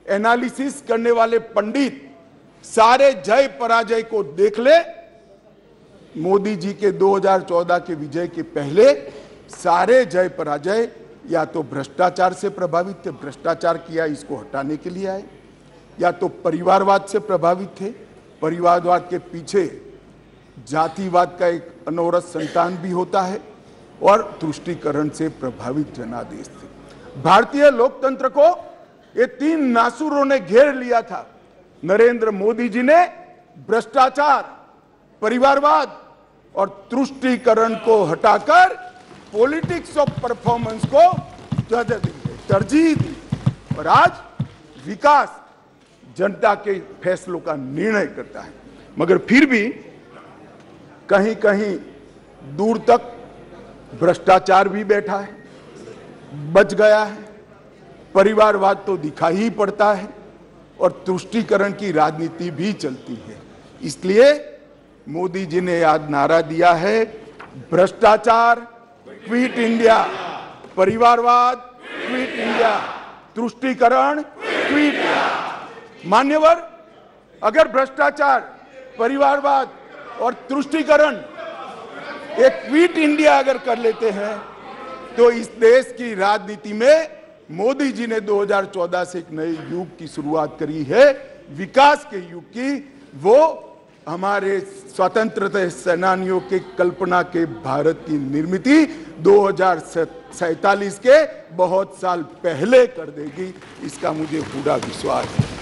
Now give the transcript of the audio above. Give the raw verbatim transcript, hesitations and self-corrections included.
Analysis करने वाले पंडित सारे जय पराजय को देख ले। मोदी जी के दो हज़ार चौदह के विजय के पहले सारे जय पराजय या तो भ्रष्टाचार से प्रभावित थे, भ्रष्टाचार किया इसको हटाने के लिए आए, या तो परिवारवाद से प्रभावित थे, परिवारवाद के पीछे जातिवाद का एक अनवरत संतान भी होता है, और तुष्टीकरण से प्रभावित जनादेश थे। भारतीय लोकतंत्र को ये तीन नासुरों ने घेर लिया था। नरेंद्र मोदी जी ने भ्रष्टाचार, परिवारवाद और तुष्टीकरण को हटाकर पॉलिटिक्स ऑफ परफॉर्मेंस को तरजीह दी, और आज विकास जनता के फैसलों का निर्णय करता है। मगर फिर भी कहीं कहीं दूर तक भ्रष्टाचार भी बैठा है, बच गया है, परिवारवाद तो दिखाई ही पड़ता है, और तुष्टीकरण की राजनीति भी चलती है। इसलिए मोदी जी ने आज नारा दिया है, भ्रष्टाचार क्विट इंडिया, परिवारवाद क्विट इंडिया, तुष्टीकरण क्विट इंडिया। मान्यवर, अगर भ्रष्टाचार, परिवारवाद और तुष्टीकरण एक क्विट इंडिया अगर कर लेते हैं तो इस देश की राजनीति में मोदी जी ने दो हज़ार चौदह से एक नए युग की शुरुआत करी है, विकास के युग की। वो हमारे स्वतंत्रता सेनानियों के कल्पना के भारत की निर्मित दो हज़ार सैतालीस के बहुत साल पहले कर देगी, इसका मुझे पूरा विश्वास है।